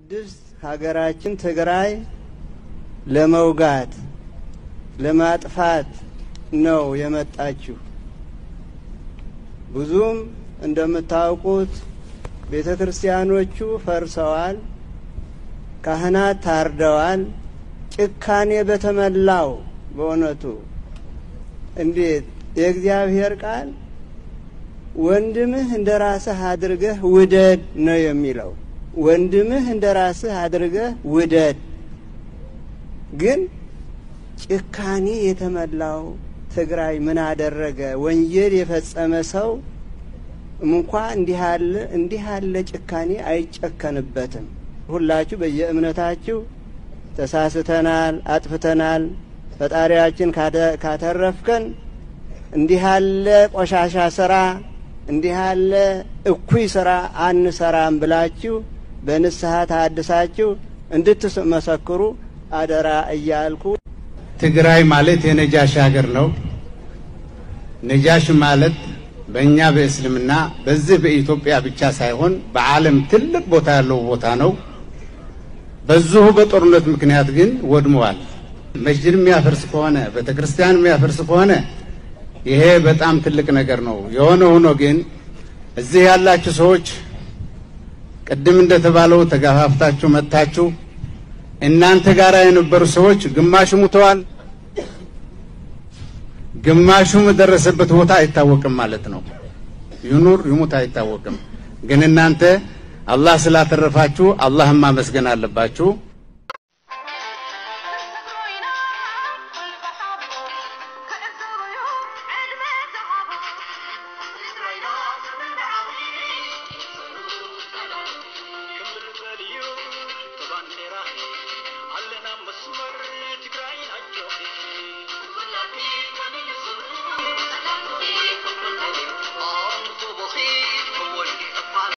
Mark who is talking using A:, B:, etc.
A: ቅድስት ሀገራችን ትግራይ ለመውጋት ለማጥፋት ነው የመጣችው። ብዙም እንደምታውቁት ቤተክርስቲያኖቹ ፈርሰዋል፣ ካህናት ታርደዋል። ጭካኔ በተመላው በእውነቱ እንዴት የእግዚአብሔር ቃል ወንድምህ እንደራስህ አድርገህ ውደድ ነው የሚለው። ወንድምህ እንደራስህ አድርገህ ውደድ። ግን ጭካኔ የተመላው ትግራይ ምን አደረገ? ወንጀል የፈጸመ ሰው እንኳን እንዲህ ያለ ጭካኔ አይጨከንበትም። ሁላችሁ በየእምነታችሁ ተሳስተናል፣ አጥፍተናል፣ ፈጣሪያችን ካተረፍከን እንዲህ ያለ ቆሻሻ ስራ እንዲህ ያለ እኩይ ስራ አንሰራም ብላችሁ በንስሐ ታድሳችሁ እንድትመሰክሩ አደራ እያልኩ።
B: ትግራይ ማለት የነጃሽ ሀገር ነው። ነጃሽ ማለት በእኛ በእስልምና በዚህ በኢትዮጵያ ብቻ ሳይሆን በዓለም ትልቅ ቦታ ያለው ቦታ ነው። በዚሁ በጦርነት ምክንያት ግን ወድመዋል። መስጂድ የሚያፈርስ ከሆነ ቤተክርስቲያን የሚያፈርስ ከሆነ ይሄ በጣም ትልቅ ነገር ነው። የሆነ ሆኖ ግን እዚህ ያላችሁ ሰዎች ቅድም እንደተባለው ተጋፋፍታችሁ መጣችሁ። እናንተ ጋር የነበሩ ሰዎች ግማሹ ሙተዋል፣ ግማሹ መደረሰበት ቦታ አይታወቅም ማለት ነው። ይኑር ይሙት አይታወቅም። ግን እናንተ አላህ ስላተረፋችሁ አላህን ማመስገን አለባችሁ።
C: علنا مسمر تقرأين أجوبي